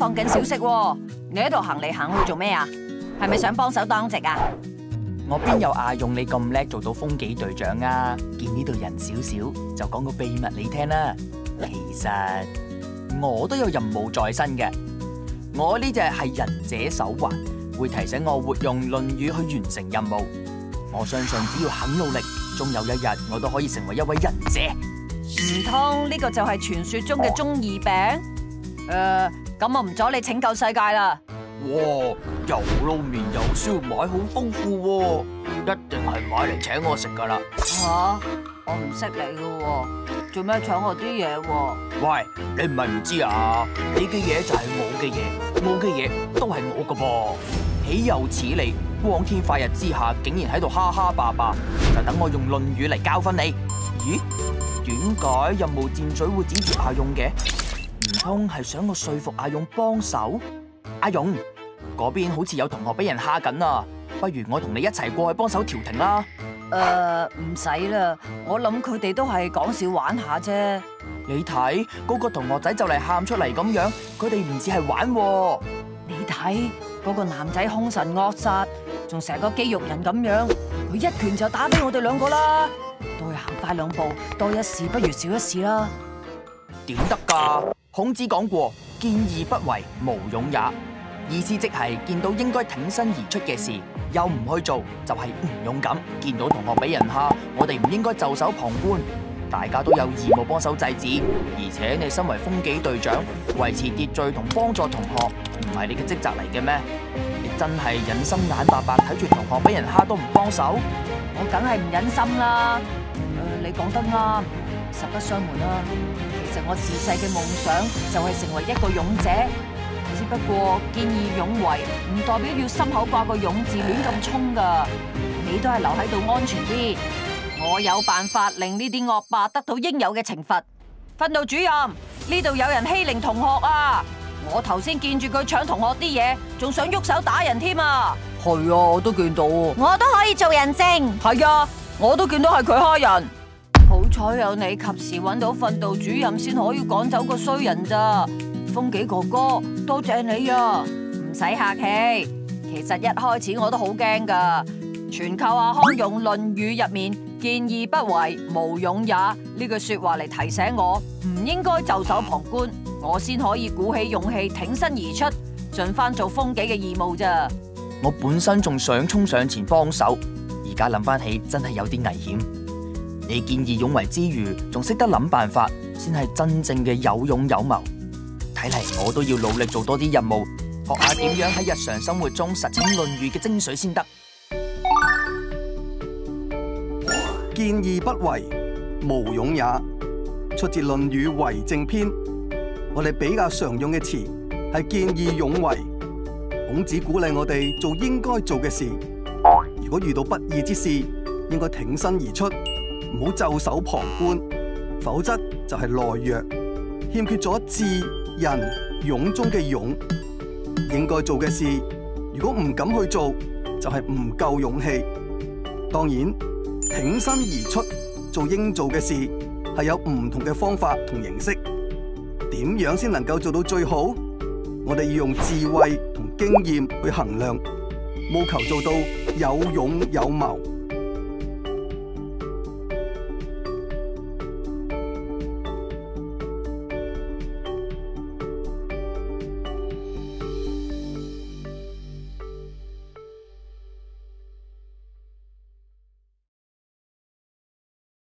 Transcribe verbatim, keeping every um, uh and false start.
放緊小息喎，你喺度行嚟行去做咩啊？係咪想幫手當值啊？ 我邊有阿勇你咁叻做到風紀隊長啊？見呢度人少少，就講個秘密你聽啦。其實我都有任務在身嘅，我呢隻係仁者手環，會提醒我活用《論語》去完成任務。我相信只要肯努力，終有一日我都可以成為一位仁者。 唔通呢個就係傳說中嘅中二病？誒、呃，咁我唔阻你拯救世界啦。 哇，又撈麵又燒賣，好豐富喎！一定係買嚟請我食噶啦。 吓、啊，我唔識你噶喎，做咩搶我啲嘢喎？ 喂，你唔係唔知啊？你嘅嘢就係我嘅嘢，我嘅嘢都係我噶噃。豈有此理！光天化日之下，竟然喺度哈哈霸霸，就等我用《論語》嚟教訓你。咦？點解任務箭嘴會指住阿勇嘅？唔通係想我說服阿勇幫手？阿勇，嗰邊好似有同學俾人蝦緊啊！不如我同你一齊過去幫手調停啦。 誒，唔使啦，我諗佢哋都係講笑玩下啫。 你睇嗰個同學仔就嚟喊出嚟咁樣，佢哋唔似係玩喎。 你睇嗰個男仔兇神惡煞，仲成個肌肉人咁樣，佢一拳就打俾我哋兩個啦。都係行快兩步，多一事不如少一事啦。 點得㗎？孔子講過，見義不為，無勇也。意思即係見到應該挺身而出嘅事，又唔去做，就係唔勇敢。見到同學俾人蝦，我哋唔應該袖手旁觀，大家都有義務幫手制止。而且你身為風紀隊長，維持秩序同幫助同學，唔係你嘅職責嚟嘅咩？你真係忍心眼白白睇住同學俾人蝦都唔幫手？ 我梗係唔忍心啦。誒，你講得啱，實不相瞞啦。其實我自細嘅夢想就係成為一個勇者，只不過見義勇為唔代表要心口掛個勇字亂咁衝噶。你都係留喺度安全啲，我有辦法令呢啲惡霸得到應有嘅懲罰。訓導主任，呢度有人欺凌同學啊！我頭先見住佢搶同學啲嘢，仲想喐手打人添啊！ 係啊，我都見到。 我都可以做人證。係啊，我都見到係佢蝦人。好彩有你及時揾到訓導主任，先可以趕走個衰人咋。風紀哥哥，多謝你啊！唔使客氣。其實一開始我都好驚噶，全靠阿康用《論語》入面見義不為，無勇也呢句說話嚟提醒我，唔應該袖手旁觀，我先可以鼓起勇氣挺身而出，盡翻做風紀嘅義務咋。 我本身仲想衝上前幫手，而家諗翻起真係有啲危險。你見義勇為之餘，仲識得諗辦法，先係真正嘅有勇有謀。睇嚟我都要努力做多啲任務，學下點樣喺日常生活中實踐《論語》嘅精髓先得。 見義不為，無勇也，出自《論語為政篇》。我哋比較常用嘅詞係見義勇為。孔子鼓勵我哋做應該做嘅事，如果遇到不義之事，應該挺身而出，唔好袖手旁觀，否則就係懦弱，欠缺咗智、仁、勇中嘅勇。應該做嘅事，如果唔敢去做，就係唔夠勇氣。當然，挺身而出做應做嘅事，係有唔同嘅方法同形式。點樣先能夠做到最好？我哋要用智慧同經驗去衡量，務求做到有勇有謀。